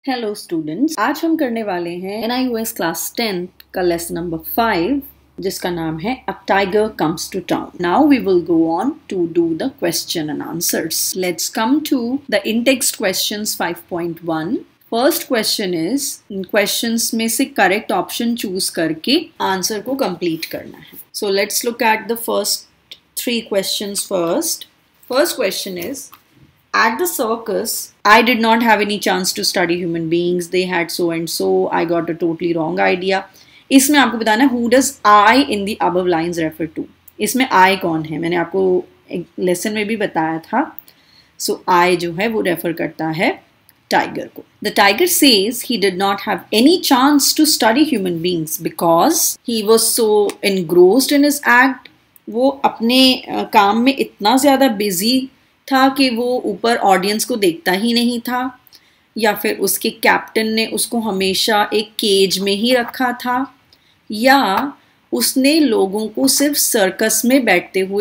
Hello students, आज हम करने वाले हैं NIOS क्लास 10 का लेसन नंबर 5 जिसका नाम है a tiger comes to town. Now we will go on to do the question and answers. Let's come to the in-text questions 5.1. First question is, questions में से करेक्ट ऑप्शन चूज करके answer को complete करना है. So let's look at the first 3 questions first. First question is, at the circus, I did not have any chance to study human beings. They had so and so. I got a totally wrong idea. इसमें आपको बताना है who does I in the above lines refer to. इसमें I कौन है? मैंने आपको एक लेसन में भी बताया था. So I जो है वो रेफर करता है टाइगर को. The tiger says he did not have any chance to study human beings because he was so engrossed in his act. वो अपने काम में इतना ज़्यादा बिजी था कि वो ऊपर ऑडियंस को देखता ही नहीं था, या फिर उसके कैप्टन ने उसको हमेशा एक केज में ही रखा था, या उसने लोगों को सिर्फ सर्कस में बैठे हुए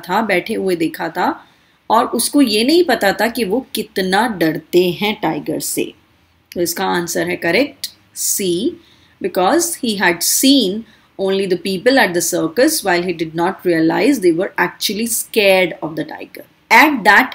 देखा था और उसको ये नहीं पता था कि वो कितना डरते हैं टाइगर से. तो इसका आंसर है correct C, because he had seen only the people at the circus while he did not realize they were actually scared of the tiger. At that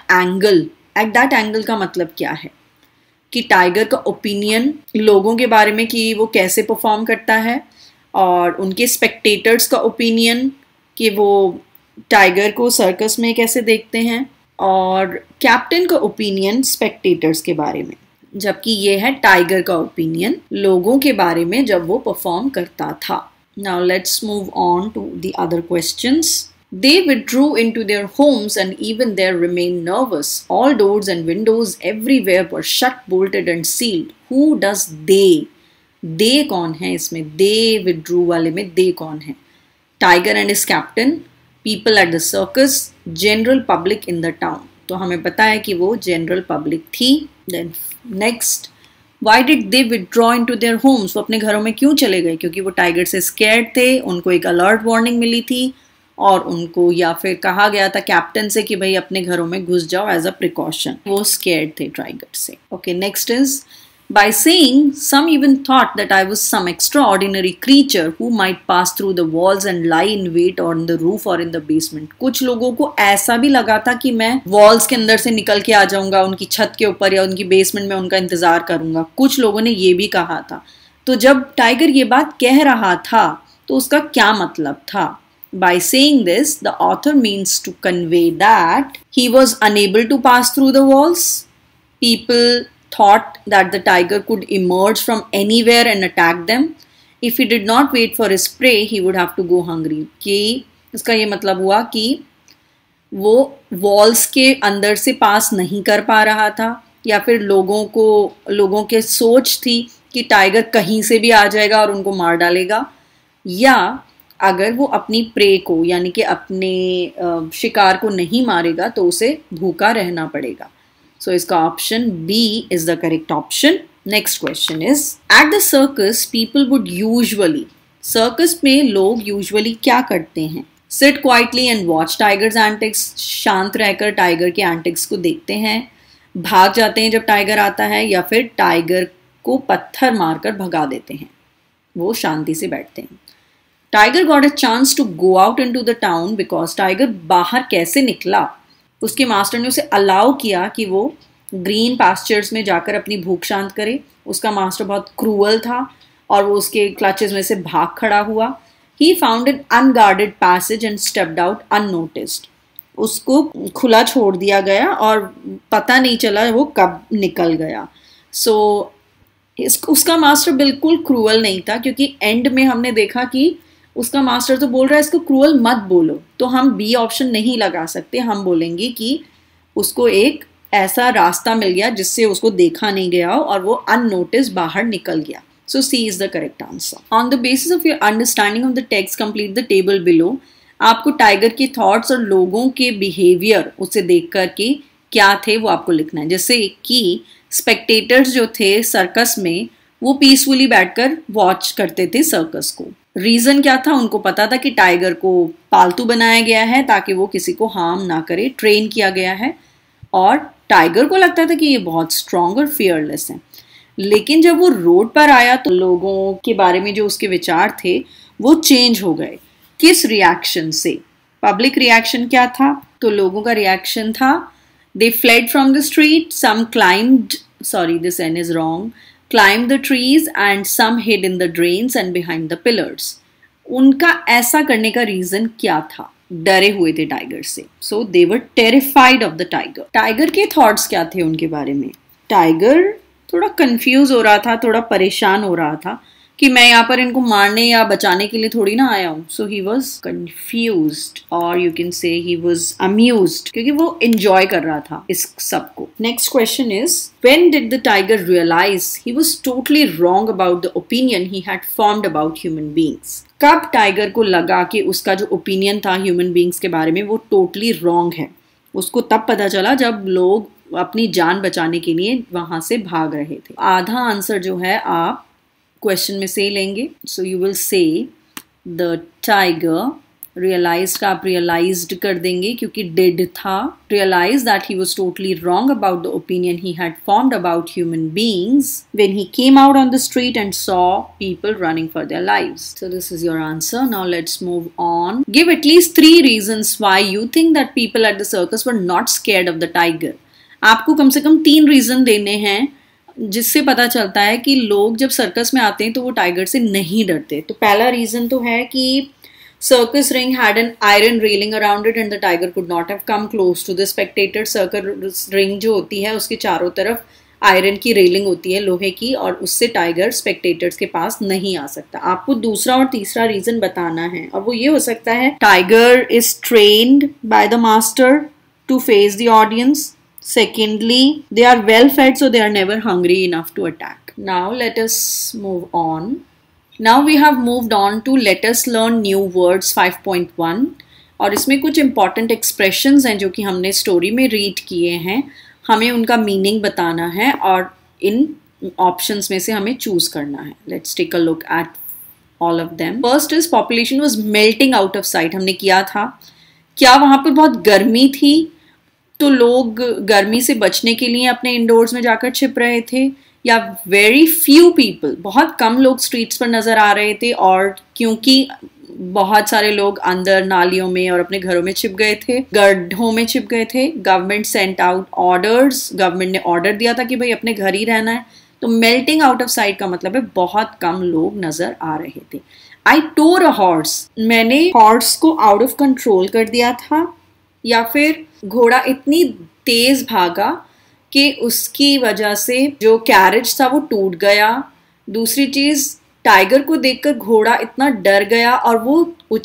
angle का मतलब क्या है कि टाइगर का ओपिनियन लोगों के बारे में कि वो कैसे परफॉर्म करता है, और उनके स्पेक्टेटर्स का ओपिनियन कि वो टाइगर को सर्कस में कैसे देखते हैं, और कैप्टन का ओपिनियन स्पेक्टेटर्स के बारे में, जबकि ये है टाइगर का ओपिनियन लोगों के बारे में जब वो परफॉर्म करता था. Now let's move on to the other questions. They withdrew into their homes and even there remained nervous. All doors and windows everywhere were shut, bolted and sealed. Who does they? They कौन है इसमें? They withdrew वाले में they कौन है? Tiger and his captain, people at the circus, general public in the town. तो हमें पता है कि वो general public थी. Then next, Why did they withdraw into their homes? वो अपने घरों में क्यों चले गए? क्योंकि वो टाइगर से स्कैर्ड थे, उनको एक अलर्ट वार्निंग मिली थी और उनको या फिर कहा गया था कैप्टन से कि भाई अपने घरों में घुस जाओ एज अ प्रिकॉशन. वो स्कैर्ड थे टाइगर से. Okay, next is, by saying some even thought that I was some extraordinary creature who might pass through the walls and lie in wait on the roof or in the basement. कुछ लोगों को ऐसा भी लगा था कि मैं walls के अंदर से निकल के आ जाऊंगा, उनकी छत के ऊपर या उनकी बेसमेंट में उनका इंतजार करूंगा. कुछ लोगों ने ये भी कहा था. तो जब टाइगर ये बात कह रहा था तो उसका क्या मतलब था? By saying this, the author means to convey that he was unable to pass through the walls. People thought that the tiger could emerge from anywhere and attack them. If he did not wait for his prey, he would have to go hungry. कि इसका ये मतलब हुआ कि वो walls के अंदर से पास नहीं कर पा रहा था, या फिर लोगों के सोच थी कि टाइगर कहीं से भी आ जाएगा और उनको मार डालेगा, या अगर वो अपनी प्रे को यानी कि अपने शिकार को नहीं मारेगा तो उसे भूखा रहना पड़ेगा. So इसका option B is the correct option. Next question is, at the circus people would usually, circus में लोग usually क्या करते हैं? Sit quietly and watch tiger's antics. शांत रहकर टाइगर के antics को देखते हैं, भाग जाते हैं जब टाइगर आता है, या फिर टाइगर को पत्थर मारकर भगा देते हैं. वो शांति से बैठते हैं. Tiger got a chance to go out into the town because tiger बाहर कैसे निकला? उसके मास्टर ने उसे अलाउ किया कि वो ग्रीन पास्चर्स में जाकर अपनी भूख शांत करे. उसका मास्टर बहुत क्रूअल था और वो उसके क्लचेस में से भाग खड़ा हुआ. He found an unguarded passage and stepped out unnoticed. उसको खुला छोड़ दिया गया और पता नहीं चला वो कब निकल गया. उसका मास्टर बिल्कुल क्रूअल नहीं था, क्योंकि एंड में हमने देखा कि उसका मास्टर तो बोल रहा है इसको क्रूअल मत बोलो, तो हम बी ऑप्शन नहीं लगा सकते. हम बोलेंगे कि उसको एक ऐसा रास्ता मिल गया जिससे उसको देखा नहीं गया और वो अननोटिस बाहर निकल गया. So C is the correct answer. On the basis of your understanding of the text complete the table below. आपको टाइगर के थॉट्स और लोगों के बिहेवियर उसे देख करके क्या थे वो आपको लिखना है. जैसे कि स्पेक्टेटर्स जो थे सर्कस में वो पीसफुली बैठकर वॉच करते थे सर्कस को. रीज़न क्या था? उनको पता था कि टाइगर को पालतू बनाया गया है ताकि वो किसी को हार्म ना करे, ट्रेन किया गया है, और टाइगर को लगता था कि ये बहुत स्ट्रॉन्ग और फियरलेस है. लेकिन जब वो रोड पर आया तो लोगों के बारे में जो उसके विचार थे वो चेंज हो गए। किस रिएक्शन से? पब्लिक रिएक्शन क्या था? तो लोगों का रिएक्शन था they fled from the street, some climbed, sorry this an is wrong, climb the trees and some hid in the drains and behind the pillars. उनका ऐसा करने का रीजन क्या था? डरे हुए थे टाइगर से, so they were terrified of the tiger. Tiger के थॉट्स क्या थे उनके बारे में? टाइगर थोड़ा कंफ्यूज हो रहा था, थोड़ा परेशान हो रहा था कि मैं यहाँ पर इनको मारने या बचाने के लिए थोड़ी ना आया हूँ। सो ही वॉज कंफ्यूज्ड और you can say he was amused, क्योंकि वो एंजॉय कर रहा था इस सब को। Next question is when did the tiger realise he was totally wrong about the opinion he had formed about human beings? कब टाइगर को लगा कि उसका जो ओपिनियन था ह्यूमन बींग्स के बारे में वो टोटली रॉन्ग है? उसको तब पता चला जब लोग अपनी जान बचाने के लिए वहां से भाग रहे थे। आधा आंसर जो है आप क्वेश्चन में से लेंगे। So you will say the tiger realise का आप रियलाइज्ड कर देंगे क्योंकि डिड था। Realise that he was totally wrong about the opinion he had formed about human beings when he came out on the street and saw people running for their lives. So this is your answer. Now let's move on. Give at least 3 reasons why you think that people at the circus were not scared of the tiger. आपको कम से कम 3 reason देने हैं जिससे पता चलता है कि लोग जब सर्कस में आते हैं तो वो टाइगर से नहीं डरते। तो पहला रीजन तो है कि circus ring had an iron railing around it and the tiger could not have come close to the spectator. Circus ring जो होती है उसके चारों तरफ आयरन की रेलिंग होती है, लोहे की, और उससे टाइगर स्पेक्टेटर्स के पास नहीं आ सकता। आपको दूसरा और तीसरा रीजन बताना है और वो ये हो सकता है tiger is trained by the master to face the audience. Secondly, they are well fed, so they are never hungry enough to attack. Now let us move on. Now we have moved on to let us learn new words 5.1 और इसमें कुछ important expressions हैं जो कि हमने story में read किए हैं। हमें उनका मीनिंग बताना है और इन ऑप्शंस में से हमें चूज करना है। Let's take a look at all of them. First is population was melting out of sight. हमने किया था। क्या वहाँ पर बहुत गर्मी थी तो लोग गर्मी से बचने के लिए अपने इंडोर्स में जाकर छिप रहे थे, या वेरी फ्यू पीपल, बहुत कम लोग स्ट्रीट्स पर नजर आ रहे थे और क्योंकि बहुत सारे लोग अंदर नालियों में और अपने घरों में छिप गए थे, गड्ढों में छिप गए थे। Government sent out orders, government ने ऑर्डर दिया था कि भाई अपने घर ही रहना है। तो मेल्टिंग आउट ऑफ साइट का मतलब है बहुत कम लोग नजर आ रहे थे। आई टोर अ हॉर्स, मैंने हॉर्स को आउट ऑफ कंट्रोल कर दिया था, या फिर घोड़ा इतनी तेज भागा कि उसकी वजह से जो कैरेज था वो टूट गया। दूसरी चीज, टाइगर को देखकर घोड़ा इतना डर गया और वो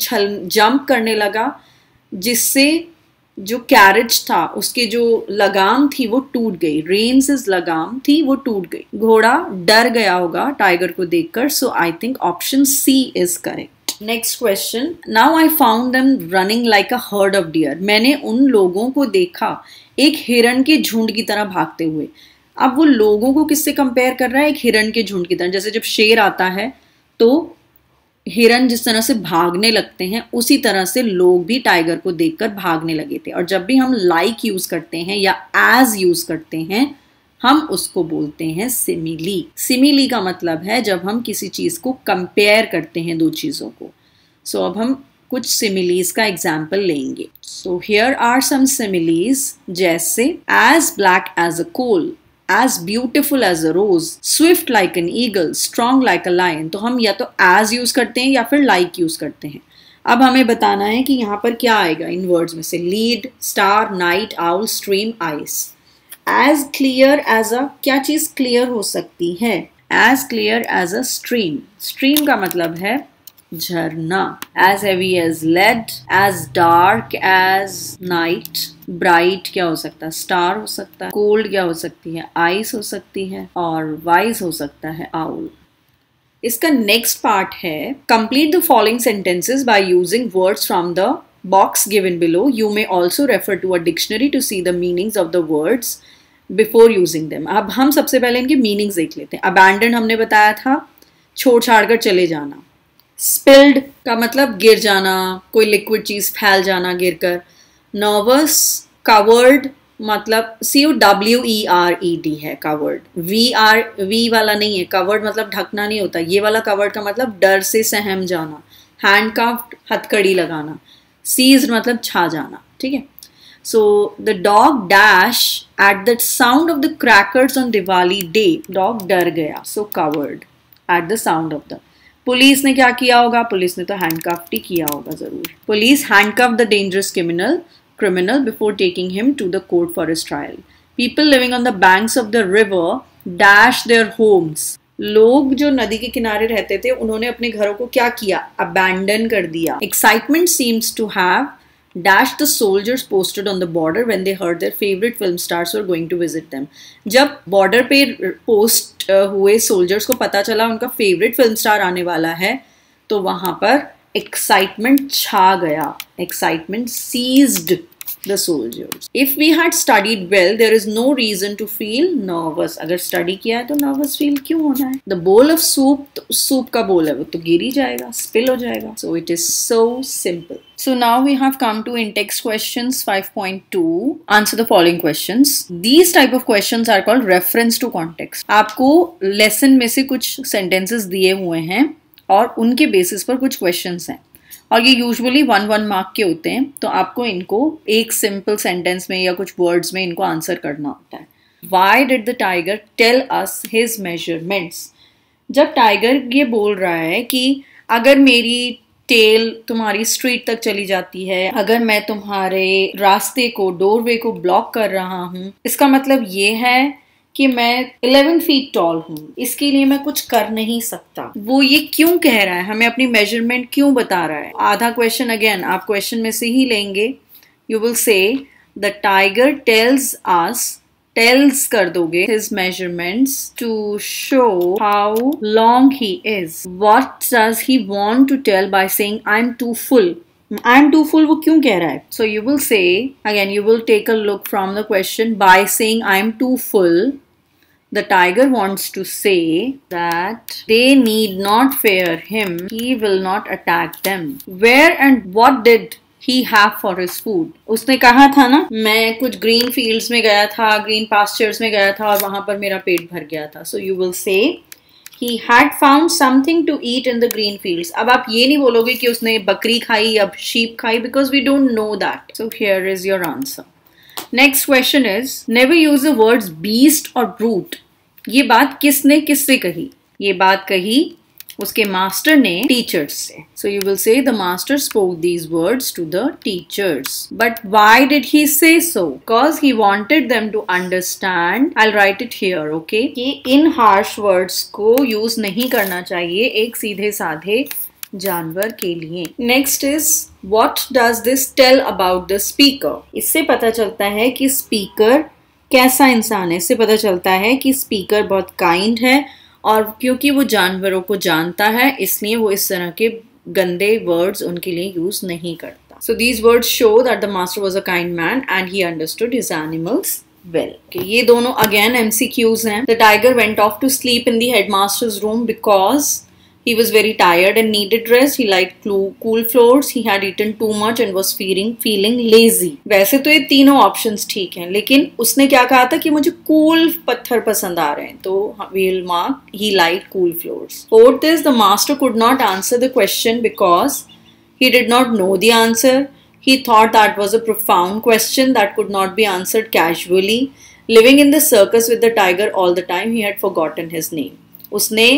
जंप करने लगा जिससे जो कैरेज था उसके जो लगाम थी वो टूट गई। रेन्स इज लगाम थी, वो टूट गई। घोड़ा डर गया होगा टाइगर को देखकर। So I think option C is correct. Next question, now I found them running like a herd of deer. मैंने उन लोगों को देखा एक हिरण के झुंड की तरह भागते हुए। अब वो लोगों को किससे कंपेयर कर रहा है? एक हिरण के झुंड की तरह। जैसे जब शेर आता है तो हिरण जिस तरह से भागने लगते हैं उसी तरह से लोग भी टाइगर को देखकर भागने लगे थे। और जब भी हम लाइक यूज करते हैं या एज यूज करते हैं हम उसको बोलते हैं सिमिली। सिमिली का मतलब है जब हम किसी चीज को कंपेयर करते हैं दो चीजों को। सो अब हम कुछ सिमिलीज का एग्जाम्पल लेंगे। So here are some similes, जैसे as black as a coal, as beautiful as a rose, swift like an eagle, strong like a lion। तो हम या तो as यूज करते हैं या फिर like यूज करते हैं। अब हमें बताना है कि यहाँ पर क्या आएगा इन वर्ड्स में से। Lead, star, night, owl, stream, ice. as clear as a, क्या चीज क्लियर हो सकती है? as clear as a stream। stream का मतलब है झरना। as heavy as lead, as dark as night। Bright क्या हो सकता है? स्टार हो सकता है। कोल्ड क्या हो सकती है? आइस हो सकती है। और वाइज हो सकता है आउल। इसका नेक्स्ट पार्ट है complete the following sentences by using words from the box given below. You may also refer to a dictionary to see the meanings of the words before using them. अब हम सबसे पहले इनके meanings देख लेते हैं। Abandon हमने बताया था छोड़ छाड़ कर चले जाना। स्पिल्ड का मतलब गिर जाना, कोई लिक्विड चीज फैल जाना गिरकर। नर्वस, कवर्ड मतलब COWERED है कवर्ड, वी वाला नहीं है। कवर्ड मतलब ढकना नहीं होता, ये वाला कवर्ड का मतलब डर से सहम जाना, हैंडकफ्ड हथकड़ी लगाना, सीज्ड मतलब छा जाना, ठीक है। So the dog dash at the sound of the crackers on Diwali day, dog डर गया, so cowered at the sound of the. Police ने क्या किया होगा, पुलिस ने तो हैंडकफ्ड ही किया होगा जरूर। Police handcuffed the dangerous criminal before taking him to the court for his trial. People living on the banks of the river dashed their homes. लोग जो नदी के किनारे रहते थे उन्होंने अपने घरों को क्या किया, abandon कर दिया. Excitement seems to have dashed the soldiers posted on the border when they heard their favorite film stars were going to visit them. जब border पे post हुए soldiers को पता चला उनका favorite film star आने वाला है, तो वहां पर excitement छा गया, excitement seized the soldiers. If we had studied well, there is no reason to feel nervous. अगर study किया है तो nervous feel क्यों होना है? The bowl of soup, तो soup का bowl है वो तो गिर ही जाएगा, spill हो जाएगा. So it is so simple. So now we have come to in-text questions 5.2. Answer the following questions. These type of questions are called reference to context. आपको lesson में से कुछ sentences दिए हुए हैं और उनके बेसिस पर कुछ क्वेश्चंस हैं और ये यूजुअली 1 मार्क के होते हैं, तो आपको इनको एक सिंपल सेंटेंस में या कुछ वर्ड्स में इनको आंसर करना होता है। Why did the tiger tell us his measurements? जब टाइगर ये बोल रहा है कि अगर मेरी टेल तुम्हारी स्ट्रीट तक चली जाती है, अगर मैं तुम्हारे रास्ते को, डोरवे को ब्लॉक कर रहा हूँ, इसका मतलब ये है कि मैं 11 फीट टॉल हूँ, इसके लिए मैं कुछ कर नहीं सकता। वो ये क्यों कह रहा है, हमें अपनी मेजरमेंट क्यों बता रहा है? आधा क्वेश्चन अगेन आप क्वेश्चन में से ही लेंगे। You will say the tiger tells us, tells कर दोगे his measurements to show how long he is. What does he want to tell by saying I'm too full? I'm too full वो क्यों कह रहा है? So you will say, again you will take a look from the question, by saying I'm too full, the tiger wants to say that they need not fear him, he will not attack them. Where and what did he have for his food? उसने कहा था ना, मैं कुछ green fields में गया था, green pastures में गया था और वहां पर मेरा पेट भर गया था. So you will say He had found something to eat in the green fields. अब आप ये नहीं बोलोगे कि उसने बकरी खाई या sheep खाई, because we don't know that. So here is your answer. Next question is, never use the words beast or brute. ये बात किसने किससे कही? ये बात कही उसके मास्टर ने टीचर्स से. So you will say the master spoke these words to the teachers. But why did he say so? Because he wanted them to understand. I'll write it here, okay? कि इन harsh words को use नहीं करना चाहिए एक सीधे साधे जानवर के लिए. Next is, what does this tell about the speaker? इससे पता चलता है कि स्पीकर कैसा इंसान है. इससे पता चलता है कि स्पीकर बहुत काइंड है और क्योंकि वो जानवरों को जानता है इसलिए वो इस तरह के गंदे वर्ड्स उनके लिए यूज नहीं करता. So these words show that the master was a kind man and he understood his animals well. Okay, ये दोनों again MCQs हैं. The tiger went off to sleep in the headmaster's room because he was very tired and needed rest. He liked cool floors. He had eaten too much and was feeling lazy. वैसे तो ये तीनों options ठीक हैं, लेकिन उसने क्या कहा था कि मुझे cool पत्थर पसंद आ रहे हैं, तो we'll mark he liked cool floors. Fourth is, the master could not answer the question because he did not know the answer. He thought that was a profound question that could not be answered casually. Living in the circus with the tiger all the time, he had forgotten his name. उसने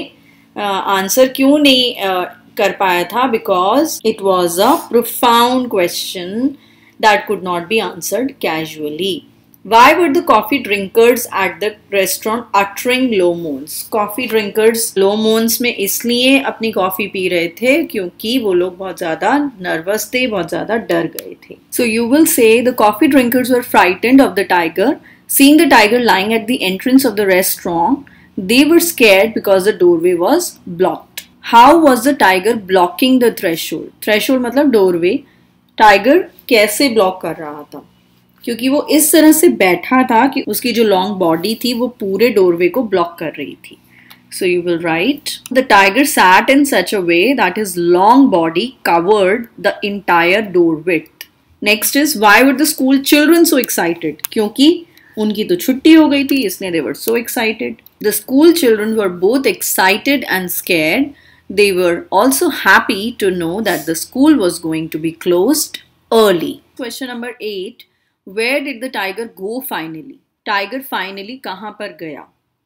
answer क्यों नहीं कर पाया था? Because it was a profound question that could not be answered casually. Why were the coffee drinkers at the restaurant uttering low moans? Coffee drinkers low moans में इसलिए अपनी coffee P रहे थे क्योंकि वो लोग बहुत ज्यादा नर्वस थे, बहुत ज्यादा डर गए थे. So you will say the coffee drinkers were frightened of the tiger. Seeing the tiger lying at the entrance of the restaurant, they were scared because the doorway was blocked. How was the tiger blocking the threshold? Threshold मतलब doorway. Tiger कैसे block कर रहा था? क्योंकि वो इस तरह से बैठा था कि उसकी जो लॉन्ग बॉडी थी वो पूरे डोरवे को ब्लॉक कर रही थी. So you will write, the tiger sat in such a way that his long body covered the entire door width. Next is why were the school children so excited, क्योंकि उनकी तो छुट्टी हो गई थी इसलिए they were so excited. The school children were both excited and scared. They were also happy to know that the school was going to be closed early. Question number 8. Where did the tiger go finally? Tiger finally कहाँ पर गया?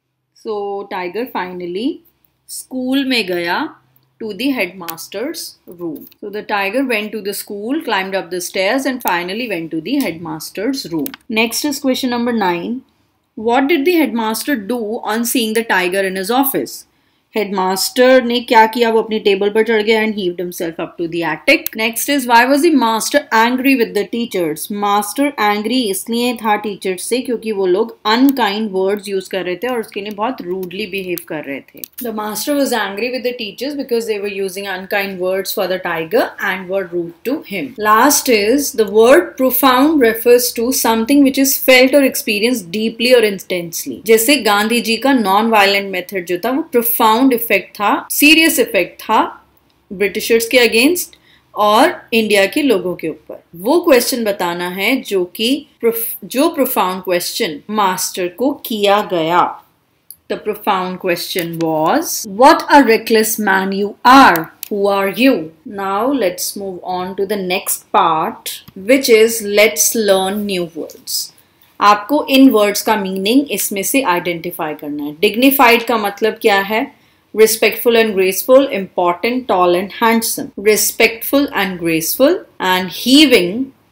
सो tiger finally school में गया, to the headmaster's room. So the tiger went to the school, climbed up the stairs and finally went to the headmaster's room. Next is question number 9. What did the headmaster do on seeing the tiger in his office? Headmaster ने क्या किया? वो अपनी table पर चढ़ गया and heaved himself up to the attic. Next is why was the master angry with the teachers? Master angry इसलिए था टीचर्स से क्योंकि वो लोग अनकाइंड वर्ड्स यूज कर रहे थे और उसके लिए बहुत रूडली बिहेव कर रहे थे. The master was angry with the teachers because they were using unkind words for the tiger and were rude to him. Last is the word profound refers to something which is felt और experience deeply और intensely. जैसे गांधी जी का non violent method जो था वो profound effect था, serious effect था Britishers के अगेंस्ट और इंडिया के लोगों के ऊपर. वो क्वेश्चन बताना है जो प्रोफाउंड क्वेश्चन मास्टर को किया गया. The profound question was, what a reckless man you are. Who are you? Now let's move on to the next part, which is let's learn new words. आपको इन words का meaning इसमें से identify करना है. Dignified का मतलब क्या है? Respectful and graceful, important, tall and handsome. Respectful and graceful and heaving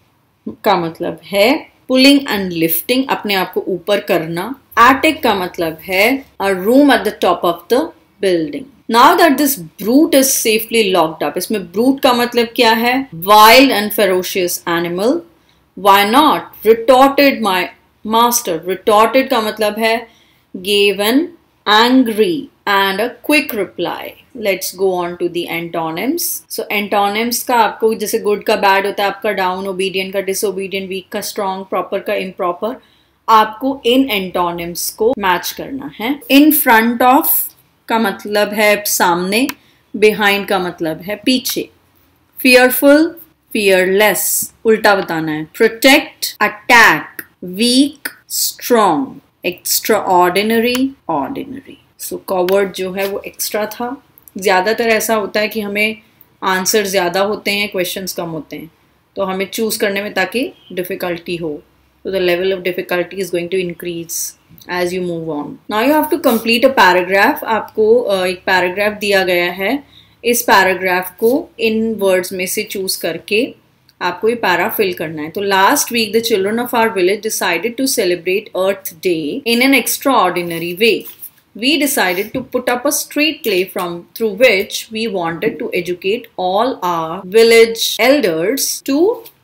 का मतलब है pulling and lifting, अपने आप को ऊपर करना. Attic का मतलब है a room at the top of the building. Now that this brute is safely locked up, इसमें brute का मतलब क्या है? Wild and ferocious animal. Why not? Retorted my master. Retorted का मतलब है gave an angry and a quick reply. Let's go on to the antonyms. So antonyms का आपको जैसे good का bad होता है, आपका down, obedient का disobedient, weak का strong, proper का improper. आपको इन antonyms को match करना है. In front of का मतलब है सामने, behind का मतलब है पीछे. Fearful, fearless उल्टा बताना है. Protect, attack, weak, strong, extraordinary, ordinary. सो कॉवर्ड जो है वो एक्स्ट्रा था. ज़्यादातर ऐसा होता है कि हमें आंसर ज़्यादा होते हैं, क्वेश्चंस कम होते हैं, तो हमें चूज़ करने में ताकि डिफ़िकल्टी हो. तो the level of difficulty is going to increase as you move on. Now you have to complete a paragraph. आपको एक पैराग्राफ दिया गया है. इस पैराग्राफ को इन वर्ड्स में से चूज़ करके आपको ये पैरा फिल करना है. तो last week the children of our village decided to celebrate Earth Day in an extraordinary way. We decided to put up a street play through which we wanted to educate all our village elders to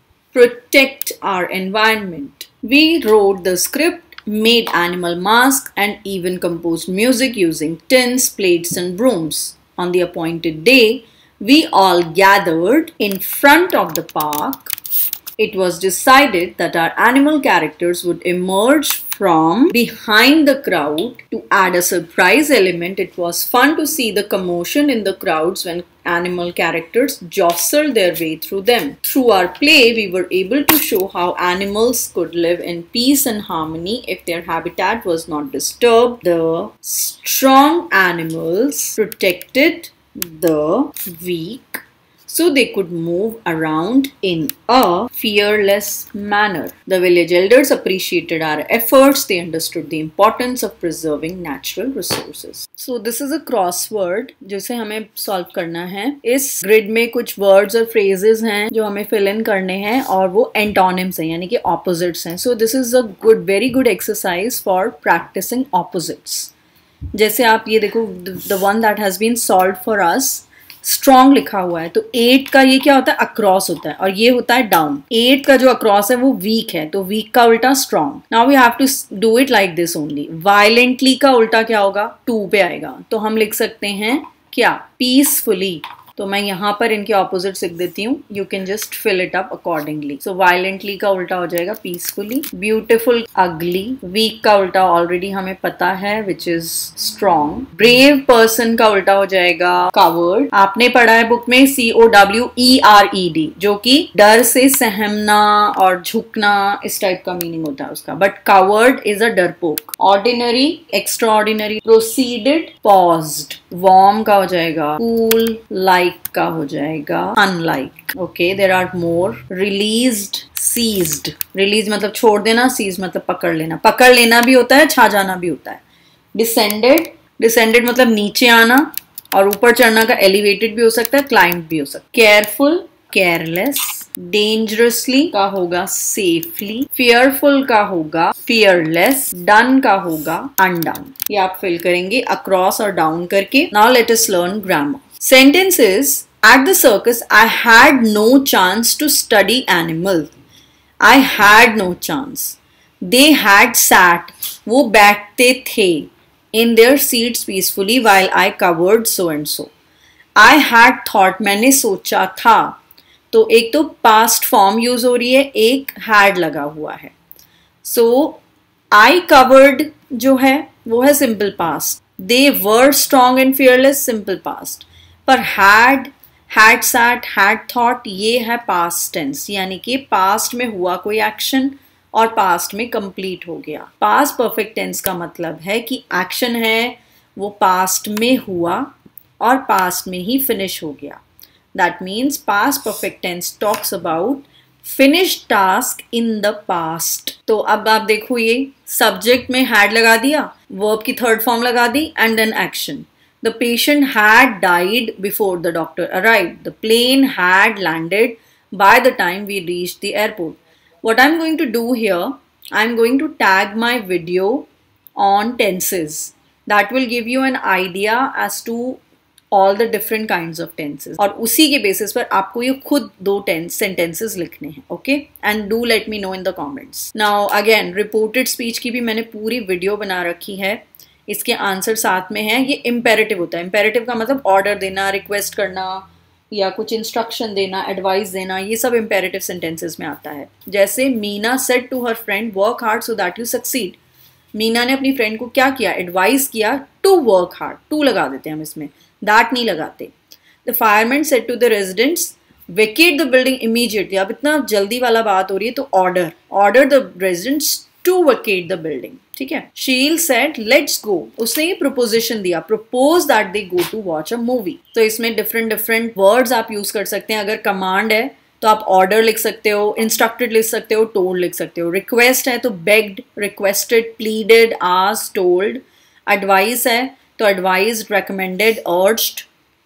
protect our environment. We wrote the script, made animal masks and even composed music using tins, plates and brooms. On the appointed day, we all gathered in front of the park. It was decided that our animal characters would emerge from behind the crowd to add a surprise element. It was fun to see the commotion in the crowds when animal characters jostled their way through them. Through our play, we were able to show how animals could live in peace and harmony if their habitat was not disturbed. The strong animals protected the weak, so they could move around in a fearless manner. The village elders appreciated our efforts. They understood the importance of preserving natural resources. So this is a crossword जिसे हमें solve करना है. इस grid में कुछ words और phrases हैं जो हमें fill in करने हैं और वो antonyms हैं यानी कि opposites हैं. So this is a very good exercise for practicing opposites. जैसे आप ये देखो, the one that has been solved for us, strong लिखा हुआ है. तो 8 का ये क्या होता है? अक्रॉस होता है और ये होता है डाउन. 8 का जो अक्रॉस है वो वीक है, तो वीक का उल्टा strong. Now we have to do it like this only. Violently का उल्टा क्या होगा? 2 पे आएगा. तो हम लिख सकते हैं क्या? पीसफुली. तो मैं यहाँ पर इनके ऑपोजिट लिख देती हूँ. You can just fill it up accordingly. So violently का उल्टा हो जाएगा पीसफुली. ब्यूटिफुल अगली. वीक का उल्टा ऑलरेडी हमें पता है which is strong. Brave person का उल्टा हो जाएगा कावर्ड. आपने पढ़ा है बुक में COWERED जो कि डर से सहमना और झुकना इस टाइप का मीनिंग होता है उसका. बट कावर्ड इज अ डरपोक. Ordinary, extraordinary. Proceeded, paused. Warm का हो जाएगा कूल. लाइक का हो जाएगा unlike. Okay, there are more. Released, seized. Release मतलब छोड़ देना, सीज मतलब पकड़ लेना. पकड़ लेना भी होता है, छा जाना भी होता है. डिसेंडेड. डिसेंडेड मतलब नीचे आना, और ऊपर चढ़ना का एलिवेटेड भी हो सकता है, क्लाइंब भी हो सकता है. Careful, careless. डेंजरसली का होगा सेफली. फियरफुल का होगा फियरलेस. डन का होगा अनडन. ये आप फिल करेंगे अक्रॉस और डाउन करके. Now let us learn grammar. Sentences. At the circus, I had no chance to study animals. I had no chance. They had sat. वो बैठते थे in their seats peacefully while I covered so and so. I had thought. मैंने सोचा था. तो एक तो past form use हो रही है, एक had लगा हुआ है. So I covered जो है वो है simple past. They were strong and fearless, simple past. पर had sat, had thought ये है past tense, यानी कि past में हुआ कोई action और past में complete हो गया. past perfect tense का मतलब है कि action है वो past में हुआ और past में ही finish हो गया. That means past perfect tense talks about finished task in the past. तो अब आप देखो ये subject में had लगा दिया, verb की third form लगा दी and then action. The patient had died before the doctor arrived. The plane had landed by the time we reached the airport. What I'm going to do here, I'm going to tag my video on tenses. That will give you an idea as to all the different kinds of tenses. और उसी के basis पर आपको ये खुद 2 sentences लिखने हैं. Okay? And do let me know in the comments. Now again, reported speech की भी मैंने पूरी video बना रखी है. इसके आंसर साथ में है. ये इम्पेरेटिव होता है. इम्पेरेटिव का मतलब ऑर्डर देना, रिक्वेस्ट करना या कुछ इंस्ट्रक्शन देना, एडवाइस देना, ये सब इम्पेरेटिव सेंटेंसेस में आता है. जैसे Meena said to her friend work hard so that you succeed. Meena ने अपनी फ्रेंड को क्या किया? एडवाइस किया टू वर्क हार्ड. टू लगा देते हैं हम इसमें, दैट नहीं लगाते. The fireman said to the residents vacate the building immediately. अब इतना जल्दी वाला बात हो रही है तो order the residents to vacate the building. ठीक है. शील सेड लेट्स गो. उसने ये प्रोपोजिशन दिया, propose that they go to watch a movie. तो इसमें डिफरेंट वर्ड्स आप यूज कर सकते हैं. अगर कमांड है तो आप ऑर्डर लिख सकते हो, इंस्ट्रक्टेड लिख सकते हो, टोल्ड लिख सकते हो. रिक्वेस्ट है तो begged, requested, pleaded, asked, told. Advice है तो एडवाइज्ड, रेकमेंडेड, अर्ज्ड.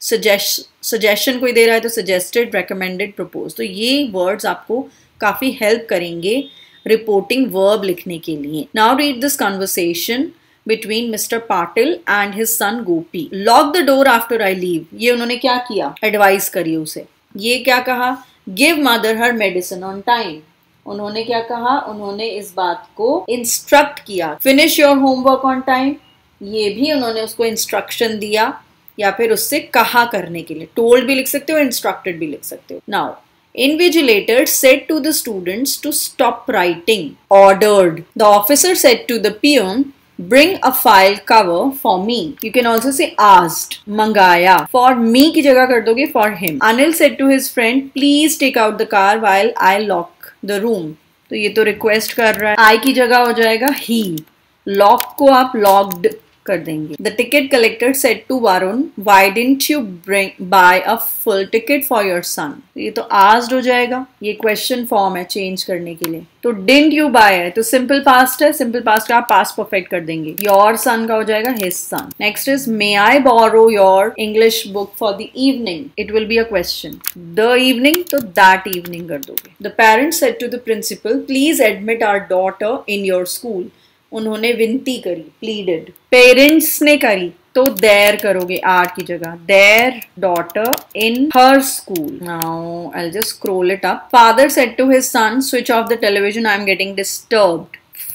सजेशन कोई दे रहा है तो सजेस्टेड, रेकमेंडेड, प्रपोज. तो ये वर्ड्स आपको काफी हेल्प करेंगे रिपोर्टिंग वर्ब लिखने के लिए. Now read this conversation between mister Patil and his son Gopi. Lock the door after I leave. ये उन्होंने क्या किया? एडवाइस करी उसे. ये क्या कहा? Give mother her medicine on time. उन्होंने क्या कहा? उन्होंने इस बात को इंस्ट्रक्ट किया. Finish your homework on time. ये भी उन्होंने उसको इंस्ट्रक्शन दिया या फिर उससे कहा करने के लिए. टोल्ड भी लिख सकते हो, इंस्ट्रक्टेड भी लिख सकते हो. Now Invigilator said to the students to stop writing. Ordered. The officer said to the peon, bring a file cover for me. You can also say asked. Mangaya. For me की जगह कर दोगे for him. Anil said to his friend, please take out the car while I lock the room. तो ये तो request कर रहा है. I की जगह हो जाएगा he. Lock को आप locked कर देंगे. The ticket collector said to Varun, why didn't you buy a full ticket for your son? ये तो asked हो जाएगा. ये question form है change करने के लिए. तो didn't you buy है तो simple past है. simple past का आप past perfect कर देंगे. Your son का हो जाएगा his son. Next is may I borrow your English book for the evening? It will be a question. The evening तो that evening कर दोगे. The parents said to the principal, please admit our daughter in your school. उन्होंने विनती करी, pleaded. Parents ने करी तो there करोगे आर की जगह. Their daughter in her school. Now I just scroll it up. Father said to his son switch off the television, I am getting disturbed.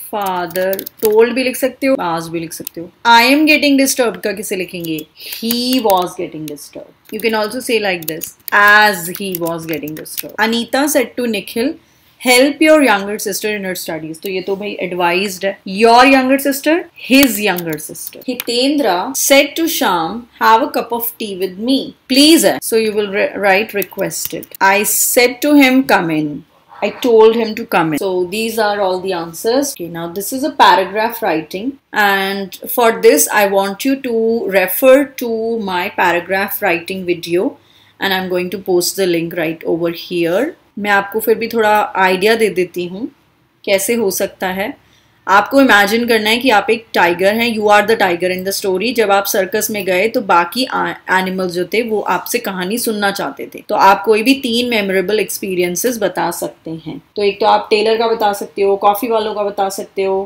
father, told भी लिख सकते हो, asked भी लिख सकते हो. I am getting disturbed का किसे लिखेंगे? He was getting disturbed. You can also say like this, as he was getting disturbed. Anita said to Nikhil, help your younger sister in her studies. तो ये तो भाई advised है. Your younger sister, his younger sister. Hitendra said to Sham, have a cup of tea with me. Please. So you will write requested. I said to him, come in. I told him to come in. So these are all the answers. Okay, now this is a paragraph writing, and for this I want you to refer to my paragraph writing video, and I'm going to post the link right over here. मैं आपको फिर भी थोड़ा idea दे देती हूँ कैसे हो सकता है. आपको इमेजिन करना है कि आप एक टाइगर हैं, you are the tiger in the story. जब आप सर्कस में गए तो बाकी एनिमल्स जो थे वो आपसे कहानी सुनना चाहते थे. तो आप कोई भी 3 मेमोरेबल एक्सपीरियंसेस बता सकते हैं. तो एक तो आप टेलर का बता सकते हो, कॉफ़ी वालों का बता सकते हो,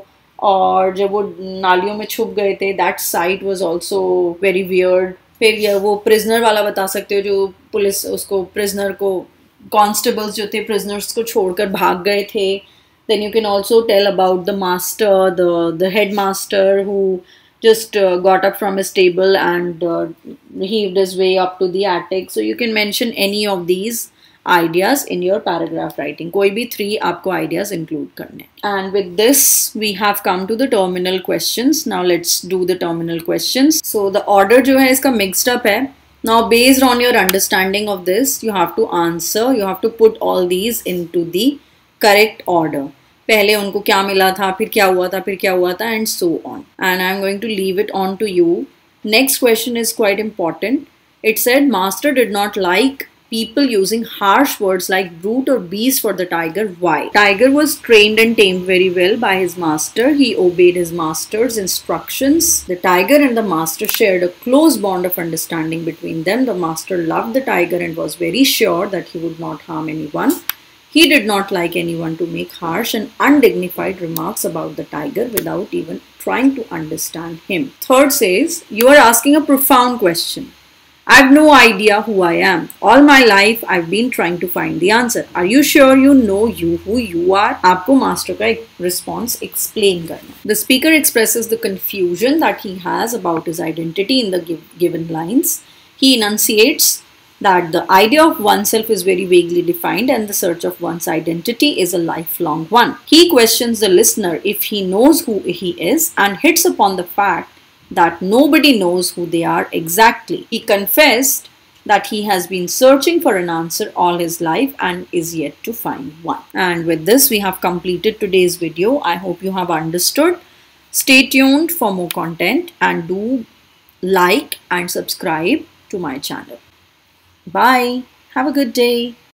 और जब वो नालियों में छुप गए थे, that sight was also very weird. फिर वो प्रिजनर वाला बता सकते हो, जो पुलिस उसको प्रिजनर को, कॉन्स्टेबल्स जो थे प्रिजनर्स को छोड़कर भाग गए थे. Then you can also tell about the master, the headmaster who just got up from his table and heaved his way up to the attic. So you can mention any of these ideas in your paragraph writing. कोई भी 3 आपको ideas include करने. And with this we have come to the terminal questions. Now let's do the terminal questions. So the order जो है इसका mixed up है. Now based on your understanding of this, you have to answer, you have to put all these into the correct order. पहले उनको क्या मिला था, फिर क्या हुआ था, फिर क्या हुआ था, and so on. And I'm going to leave it on to you. Next question is quite important. It said master did not like people using harsh words like brute or beast for the tiger. Why? Tiger was trained and tamed very well by his master. He obeyed his master's instructions. The tiger and the master shared a close bond of understanding between them. The master loved the tiger and was very sure that he would not harm anyone. He did not like anyone to make harsh and undignified remarks about the tiger without even trying to understand him. Third says, you are asking a profound question. I have no idea who I am. All my life I've been trying to find the answer. Are you sure you know who you are? आपको master का response explain करना. The speaker expresses the confusion that he has about his identity in the given lines. He enunciates that the idea of oneself is very vaguely defined and the search of one's identity is a lifelong one. He questions the listener if he knows who he is and hits upon the fact that nobody knows who they are exactly. He confessed that he has been searching for an answer all his life and is yet to find one. And with this, we have completed today's video. I hope you have understood. Stay tuned for more content and do like and subscribe to my channel. Bye. Have a good day.